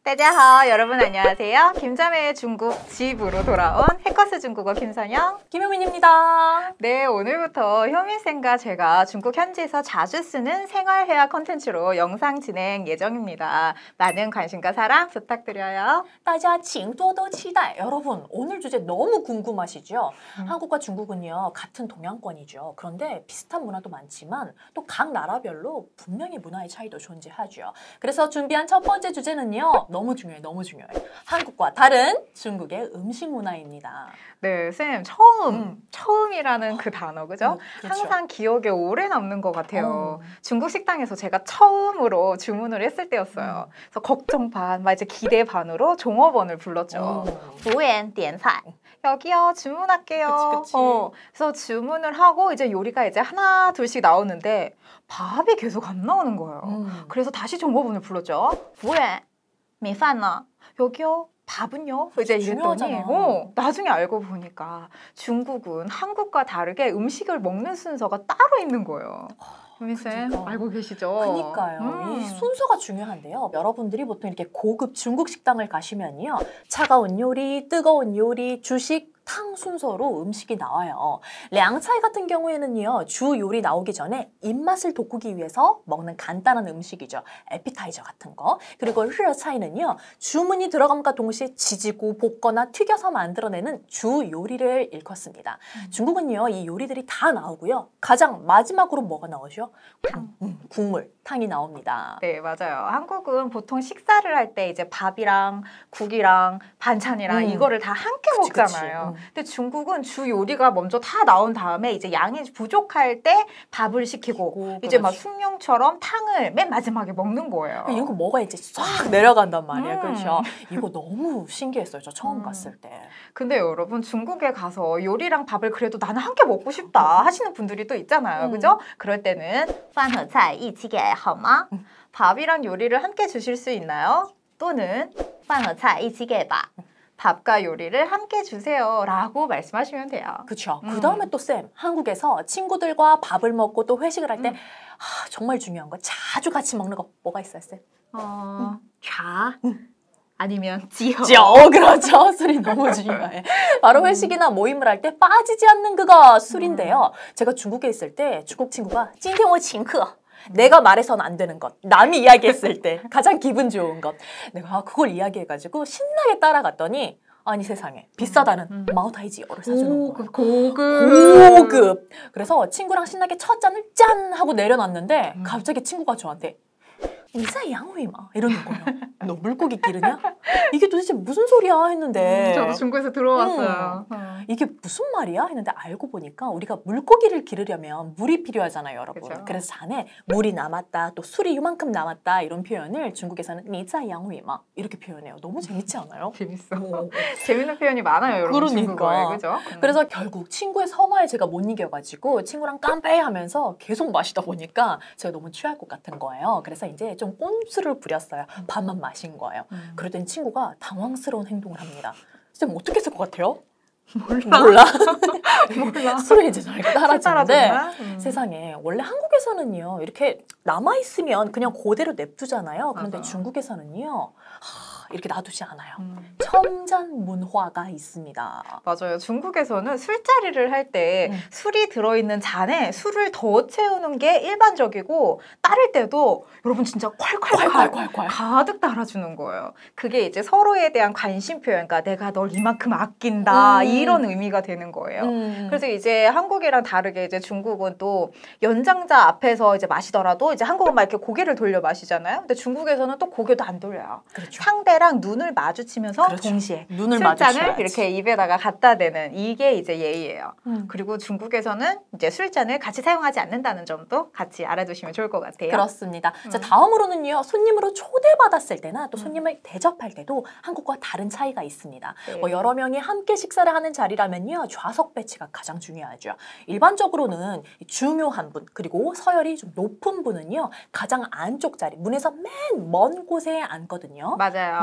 大家好, 여러분 안녕하세요. 김자매의 중국 집으로 돌아온 해커스 중국어 김선영, 김효민입니다. 네, 오늘부터 효민쌤과 제가 중국 현지에서 자주 쓰는 생활회화 콘텐츠로 영상 진행 예정입니다. 많은 관심과 사랑 부탁드려요. 大家请多多期待. 여러분, 오늘 주제 너무 궁금하시죠? 한국과 중국은요, 같은 동양권이죠. 그런데 비슷한 문화도 많지만 또 각 나라별로 분명히 문화의 차이도 존재하죠. 그래서 준비한 첫 번째 주제는요, 너무 중요해요. 한국과 다른 중국의 음식 문화입니다. 네, 쌤, 처음이라는 그 단어, 그죠? 그렇죠. 항상 기억에 오래 남는 것 같아요. 중국 식당에서 제가 처음으로 주문을 했을 때였어요. 그래서 걱정 반, 막 이제 기대 반으로 종업원을 불렀죠. 服务员点菜. 여기요, 주문할게요. 그치. 그래서 주문을 하고 이제 요리가 이제 하나, 둘씩 나오는데 밥이 계속 안 나오는 거예요. 그래서 다시 종업원을 불렀죠. 服务员, 米饭呢? 여기요. 밥은요? 이제 이랬더니 나중에 알고 보니까 중국은 한국과 다르게 음식을 먹는 순서가 따로 있는 거예요. 효민쌤, 그러니까. 알고 계시죠? 그러니까요. 이 순서가 중요한데요. 여러분들이 보통 이렇게 고급 중국 식당을 가시면요. 차가운 요리, 뜨거운 요리, 주식, 탕 순서로 음식이 나와요. 량차이 같은 경우에는요. 주 요리 나오기 전에 입맛을 돋구기 위해서 먹는 간단한 음식이죠. 에피타이저 같은 거. 그리고 르차이는요. 주문이 들어감과 동시에 지지고 볶거나 튀겨서 만들어내는 주 요리를 일컫습니다. 중국은요. 이 요리들이 다 나오고요. 가장 마지막으로 뭐가 나오죠? 국물, 탕이 나옵니다. 네, 맞아요. 한국은 보통 식사를 할 때 이제 밥이랑 국이랑 반찬이랑 이거를 다 함께 먹잖아요. 근데 중국은 주 요리가 먼저 다 나온 다음에 이제 양이 부족할 때 밥을 시키고 이제 막 숙명처럼 탕을 맨 마지막에 먹는 거예요. 이런 거 먹어야지 싹 내려간단 말이에요. 그렇죠? 이거 너무 신기했어요. 저 처음 갔을 때. 근데 여러분 중국에 가서 요리랑 밥을 그래도 나는 함께 먹고 싶다 하시는 분들이 또 있잖아요. 그죠? 그럴 때는 饭和菜一起给好吗? 밥이랑 요리를 함께 주실 수 있나요? 또는 饭和菜一起给吧. 밥과 요리를 함께 주세요 라고 말씀하시면 돼요. 그렇죠. 그 다음에 또 쌤, 한국에서 친구들과 밥을 먹고 또 회식을 할 때 정말 중요한 거 자주 같이 먹는 거 뭐가 있어요, 쌤? 차 아니면 지호. 그렇죠. 술이 너무 중요해. 바로 회식이나 모임을 할 때 빠지지 않는 그거 술인데요. 제가 중국에 있을 때 중국 친구가 今天我请客. 내가 말해서는 안 되는 것, 남이 이야기했을 때 가장 기분 좋은 것, 내가 그걸 이야기해가지고 신나게 따라갔더니 아니 세상에 비싸다는 마오타이지어를 사주는 거예요. 고급. 그래서 친구랑 신나게 첫 잔을 짠 하고 내려놨는데 갑자기 친구가 저한테 你在养胃吗? 이러는 거예요. 너 물고기 기르냐? 이게 도대체 무슨 소리야 했는데 저도 중국에서 들어왔어요. 이게 무슨 말이야? 했는데 알고 보니까 우리가 물고기를 기르려면 물이 필요하잖아요, 여러분. 그쵸. 그래서 잔에 물이 남았다, 또 술이 이만큼 남았다 이런 표현을 중국에서는 你在养胃吗? 이렇게 표현해요. 너무 재밌지 않아요? 재밌어. 재밌는 표현이 많아요, 여러분. 중국어에, 그죠? 그래서 결국 친구의 성화에 제가 못 이겨가지고 친구랑 깜빼 하면서 계속 마시다 보니까 제가 너무 취할 것 같은 거예요. 그래서 이제 좀 꼼수를 부렸어요. 밥만 마신 거예요. 그러더니 친구가 당황스러운 행동을 합니다. 쌤 어떻게 했을 것 같아요? 몰라. 술을 이제 저희가 따라주는데 세상에 원래 한국에서는요 이렇게 남아있으면 그냥 그대로 냅두잖아요. 그런데 중국에서는요 이렇게 놔두지 않아요. 첨잔 문화가 있습니다. 맞아요. 중국에서는 술자리를 할 때 술이 들어있는 잔에 술을 더 채우는 게 일반적이고 따를 때도 여러분 진짜 콸콸콸 가득 따라주는 거예요. 그게 이제 서로에 대한 관심 표현, 그러니까 내가 널 이만큼 아낀다 이런 의미가 되는 거예요. 그래서 이제 한국이랑 다르게 이제 중국은 또 연장자 앞에서 이제 마시더라도 이제 한국은 막 이렇게 고개를 돌려 마시잖아요. 근데 중국에서는 또 고개도 안 돌려요. 그렇죠. 상대랑 눈을 마주치면서 동시에 눈을 술잔을 이렇게 입에다가 갖다 대는 이게 이제 예의예요. 그리고 중국에서는 이제 술잔을 같이 사용하지 않는다는 점도 같이 알아두시면 좋을 것 같아요. 그렇습니다. 자, 다음으로는요. 손님으로 초대받았을 때나 또 손님을 대접할 때도 한국과 다른 차이가 있습니다. 네. 뭐 여러 명이 함께 식사를 하는 자리라면요. 좌석 배치가 가장 중요하죠. 일반적으로는 중요한 분 그리고 서열이 좀 높은 분은요. 가장 안쪽 자리, 문에서 맨 먼 곳에 앉거든요. 맞아요.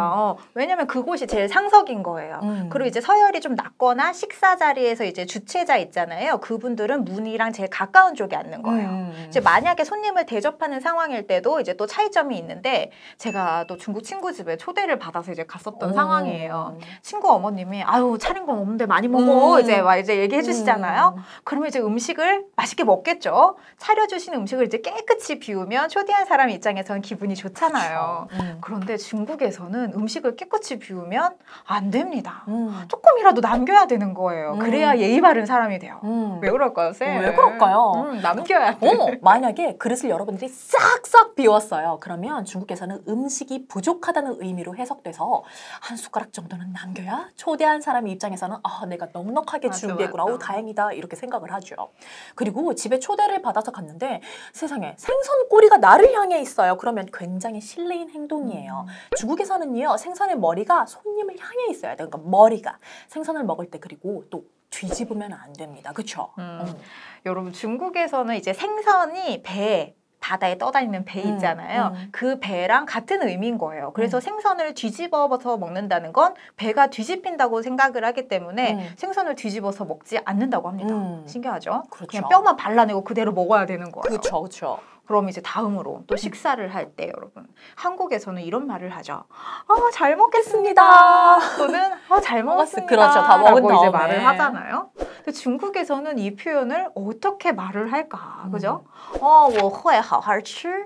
그럼요. 왜냐면 그곳이 제일 상석인 거예요. 그리고 이제 서열이 좀 낮거나 식사 자리에서 이제 주최자 있잖아요. 그분들은 문이랑 제일 가까운 쪽에 앉는 거예요. 이제 만약에 손님을 대접하는 상황일 때도 이제 또 차이점이 있는데 제가 또 중국 친구 집에 초대를 받아서 이제 갔었던 상황이에요. 친구 어머님이 아유 차린 건 없는데 많이 먹어 이제 얘기해 주시잖아요. 그러면 이제 음식을 맛있게 먹겠죠. 차려주신 음식을 이제 깨끗이 비우면 초대한 사람 입장에서는 기분이 좋잖아요. 그런데 중국에서는 음식을 깨끗이 비우면 안 됩니다. 조금이라도 남겨야 되는 거예요. 그래야 예의 바른 사람이 돼요. 왜 그럴까요, 쌤? 왜 그럴까요? 남겨야 돼. 만약에 그릇을 여러분들이 싹싹 비웠어요. 그러면 중국에서는 음식이 부족하다는 의미로 해석돼서 한 숟가락 정도는 남겨야 초대한 사람 입장에서는 아, 내가 넉넉하게 준비했구나. 오, 다행이다. 이렇게 생각을 하죠. 그리고 집에 초대를 받아서 갔는데 세상에 생선 꼬리가 나를 향해 있어요. 그러면 굉장히 실례인 행동이에요. 중국에서는요. 생선의 머리가 손님을 향해 있어야 돼요. 그러니까 머리가 생선을 먹을 때 그리고 또 뒤집으면 안 됩니다. 그렇죠? 여러분 중국에서는 이제 생선이 바다에 떠다니는 배 있잖아요. 그 배랑 같은 의미인 거예요. 그래서 생선을 뒤집어서 먹는다는 건 배가 뒤집힌다고 생각을 하기 때문에 생선을 뒤집어서 먹지 않는다고 합니다. 신기하죠? 그렇죠. 그냥 뼈만 발라내고 그대로 먹어야 되는 거예요. 그렇죠. 그렇죠. 그럼 이제 다음으로 또 식사를 할 때 여러분 한국에서는 이런 말을 하죠. 아, 잘 먹겠습니다. 또는 아, 잘 먹었습니다. 그렇죠. 다 먹은 다음에 이제 말을 하잖아요. 근데 중국에서는 이 표현을 어떻게 말을 할까? 그죠? 我会好好吃.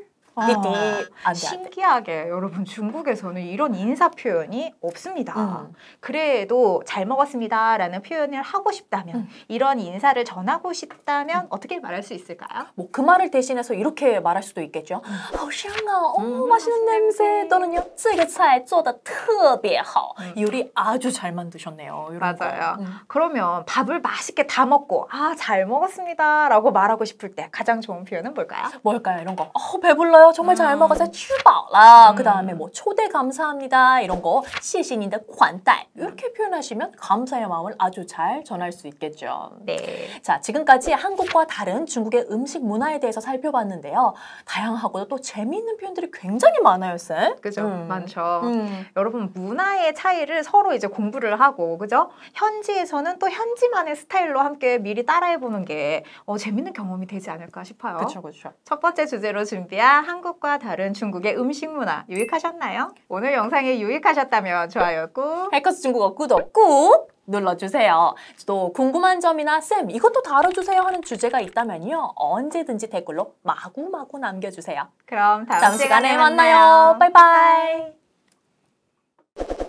신기하게 여러분 중국에서는 이런 인사 표현이 없습니다. 그래도 잘 먹었습니다 라는 표현을 하고 싶다면 이런 인사를 전하고 싶다면 어떻게 말할 수 있을까요? 뭐 그 말을 대신해서 이렇게 말할 수도 있겠죠. 好香啊, 맛있는 냄새. 또는요, 这个菜做得特别好. 요리 아주 잘 만드셨네요. 맞아요. 그러면 밥을 맛있게 다 먹고 아, 잘 먹었습니다 라고 말하고 싶을 때 가장 좋은 표현은 뭘까요? 뭘까요? 이런 거. 배불러요. 정말 잘 먹어서 吃饱了. 그 다음에 뭐 초대 감사합니다. 이런 거. 谢谢您的款待. 이렇게 표현하시면 감사의 마음을 아주 잘 전할 수 있겠죠. 네. 자, 지금까지 한국과 다른 중국의 음식 문화에 대해서 살펴봤는데요. 다양하고도 또 재미있는 표현들이 굉장히 많아요, 쌤. 그죠? 많죠. 여러분 문화의 차이를 서로 이제 공부를 하고, 그죠? 현지에서는 또 현지만의 스타일로 함께 미리 따라해보는 게 재밌는 경험이 되지 않을까 싶어요. 그렇죠, 그렇죠. 첫 번째 주제로 준비한 한국과 다른 중국의 음식 문화 유익하셨나요? 오늘 영상이 유익하셨다면 좋아요 꾹, 헬커스 중국어 구독 꾹 눌러주세요. 또 궁금한 점이나 쌤 이것도 다뤄주세요 하는 주제가 있다면요. 언제든지 댓글로 마구마구 남겨주세요. 그럼 다음 시간에 만나요. 바이바이.